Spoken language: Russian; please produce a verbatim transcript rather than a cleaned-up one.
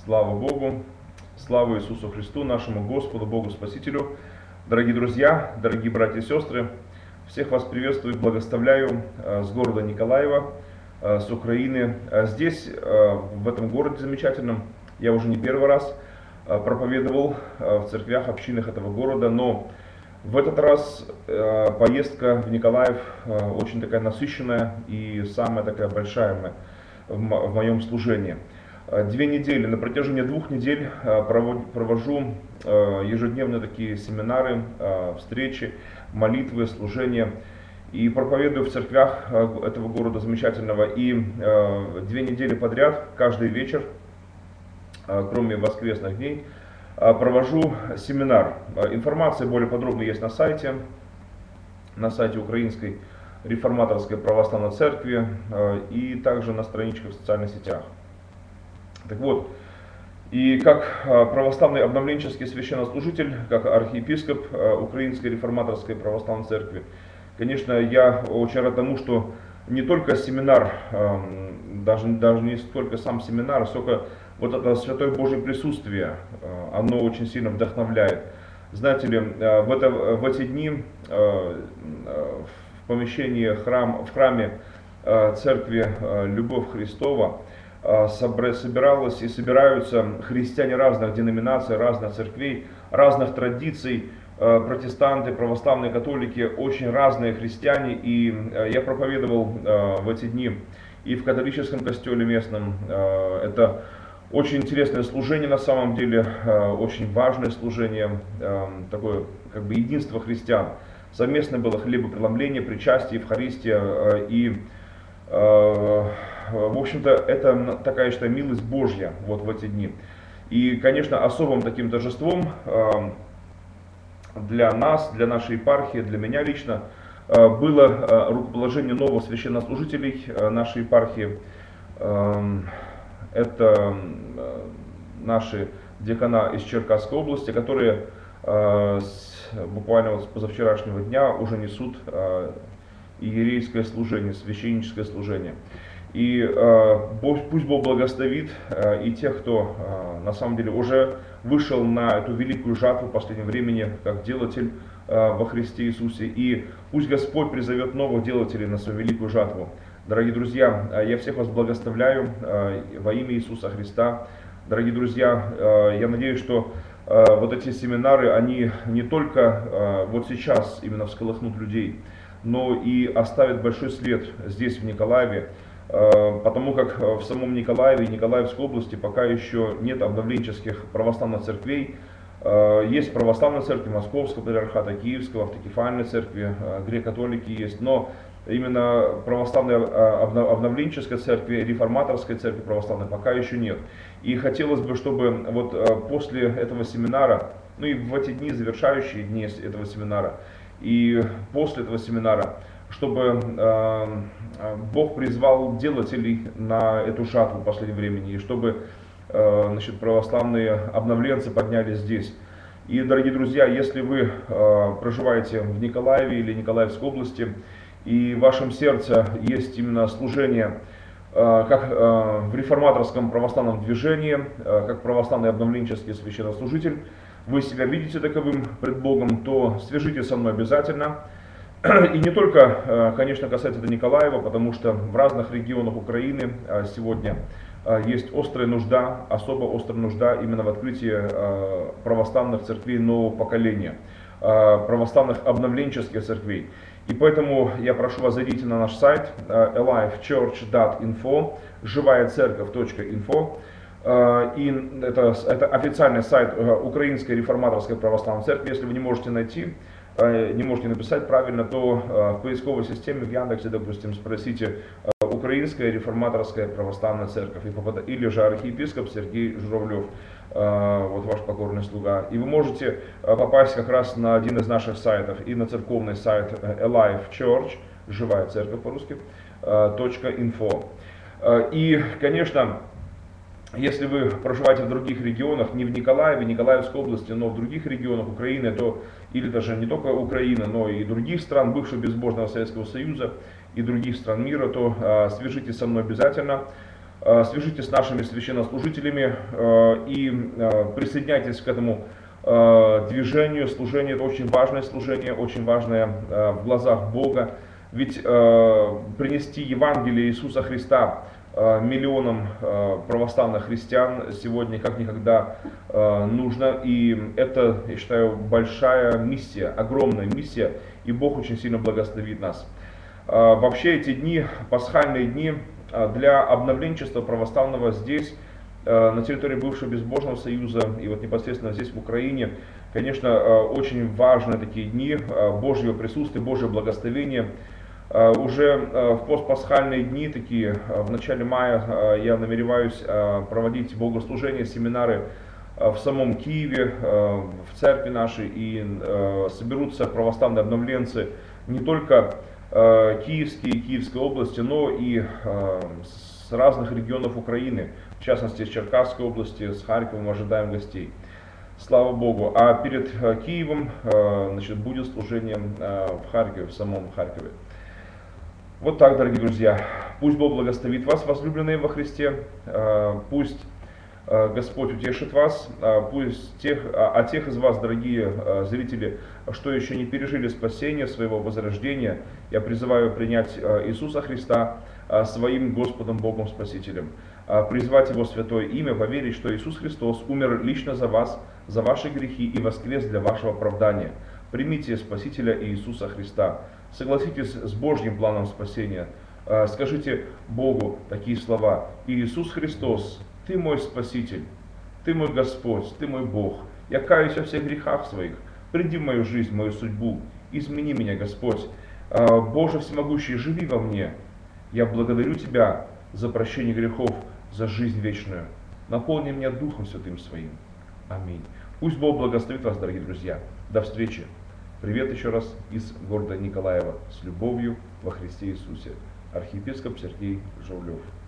Слава Богу, слава Иисусу Христу, нашему Господу, Богу Спасителю. Дорогие друзья, дорогие братья и сестры, всех вас приветствую и благословляю с города Николаева, с Украины. Здесь, в этом городе замечательном, я уже не первый раз проповедовал в церквях, общинах этого города, но в этот раз поездка в Николаев очень такая насыщенная и самая такая большая в моем служении. Две недели, на протяжении двух недель провожу ежедневно такие семинары, встречи, молитвы, служения и проповедую в церквях этого города замечательного. И две недели подряд, каждый вечер, кроме воскресных дней, провожу семинар. Информация более подробно есть на сайте, на сайте Украинской реформаторской православной церкви и также на страничках в социальных сетях. Так вот, и как православный обновленческий священнослужитель, как архиепископ Украинской реформаторской православной церкви, конечно, я очень рад тому, что не только семинар, даже, даже не столько сам семинар, сколько вот это Святое Божье присутствие, оно очень сильно вдохновляет. Знаете ли, в, это, в эти дни в помещении храм, в храме церкви Любовь Христова собиралось и собираются христиане разных деноминаций, разных церквей, разных традиций, протестанты, православные, католики, очень разные христиане. И я проповедовал в эти дни и в католическом костеле местном. Это очень интересное служение на самом деле, очень важное служение, такое как бы единство христиан. Совместно было хлебопреломление, причастие, Евхаристия и в общем-то, это такая, что милость Божья вот в эти дни. И, конечно, особым таким торжеством для нас, для нашей епархии, для меня лично, было рукоположение новых священнослужителей нашей епархии. Это наши диакона из Черкасской области, которые буквально вот с позавчерашнего дня уже несут иерейское служение, священническое служение. И э, пусть Бог благословит э, и тех, кто э, на самом деле уже вышел на эту великую жатву в последнем времени, как делатель э, во Христе Иисусе. И пусть Господь призовет новых делателей на свою великую жатву. Дорогие друзья, э, я всех вас благословляю э, во имя Иисуса Христа. Дорогие друзья, э, я надеюсь, что э, вот эти семинары, они не только э, вот сейчас именно всколыхнут людей, но и оставят большой след здесь, в Николаеве. Потому как в самом Николаеве и Николаевской области пока еще нет обновленческих православных церквей. Есть православная церковь Московского патриархата, Киевского, автокефальной церкви, греко-католики есть, но именно православной обновленческой церкви, реформаторской церкви православной пока еще нет. И хотелось бы, чтобы вот после этого семинара, ну и в эти дни, завершающие дни этого семинара, и после этого семинара, чтобы э, Бог призвал делателей на эту жатву в последнем времени, и чтобы э, значит, православные обновленцы поднялись здесь. И, дорогие друзья, если вы э, проживаете в Николаеве или Николаевской области, и в вашем сердце есть именно служение, э, как э, в реформаторском православном движении, э, как православный обновленческий священнослужитель, вы себя видите таковым пред Богом, то свяжитесь со мной обязательно. И не только, конечно, касается это Николаева, потому что в разных регионах Украины сегодня есть острая нужда, особо острая нужда именно в открытии православных церквей нового поколения, православных обновленческих церквей. И поэтому я прошу вас, зайдите на наш сайт alive church dot info, живая церковь точка инфо. И это, это официальный сайт Украинской реформаторской православной церкви. Если вы не можете найти, не можете написать правильно, то в поисковой системе в Яндексе, допустим, спросите Украинская реформаторская православная церковь, или же архиепископ Сергей Журавлев, вот ваш покорный слуга. И вы можете попасть как раз на один из наших сайтов, и на церковный сайт alive church, живая церковь по-русски, .info. И, конечно, если вы проживаете в других регионах, не в Николаеве, Николаевской области, но в других регионах Украины, то или даже не только Украины, но и других стран, бывшего безбожного Советского Союза и других стран мира, то э, свяжитесь со мной обязательно. свяжитесь с нашими священнослужителями и присоединяйтесь к этому движению, служению. Это очень важное служение, очень важное в глазах Бога. Ведь принести Евангелие Иисуса Христа миллионам православных христиан сегодня как никогда нужно. И это, я считаю, большая миссия, огромная миссия, и Бог очень сильно благословит нас. Вообще эти дни, пасхальные дни, для обновленчества православного здесь, на территории бывшего Безбожного Союза и вот непосредственно здесь в Украине, конечно, очень важны такие дни Божьего присутствия, Божьего благословения. Уже в постпасхальные дни, такие в начале мая, я намереваюсь проводить богослужения, семинары в самом Киеве, в церкви нашей, и соберутся православные обновленцы не только киевские и Киевской области, но и с разных регионов Украины, в частности с Черкасской области, с Харьковом ожидаем гостей. Слава Богу. А перед Киевом, значит, будет служение в Харькове, в самом Харькове. Вот так, дорогие друзья. Пусть Бог благословит вас, возлюбленные во Христе. Пусть Господь утешит вас. Пусть тех, а тех из вас, дорогие зрители, что еще не пережили спасения своего возрождения, я призываю принять Иисуса Христа своим Господом, Богом, Спасителем. Призвать Его святое имя, поверить, что Иисус Христос умер лично за вас, за ваши грехи и воскрес для вашего оправдания. Примите Спасителя Иисуса Христа. Согласитесь с Божьим планом спасения. Скажите Богу такие слова: Иисус Христос, Ты мой Спаситель, Ты мой Господь, Ты мой Бог. Я каюсь во всех грехах своих. Приди в мою жизнь, в мою судьбу. Измени меня, Господь. Боже всемогущий, живи во мне. Я благодарю Тебя за прощение грехов, за жизнь вечную. Наполни меня Духом Святым Своим. Аминь. Пусть Бог благословит вас, дорогие друзья. До встречи. Привет еще раз из города Николаева. С любовью во Христе Иисусе. Архиепископ Сергей Журавлев.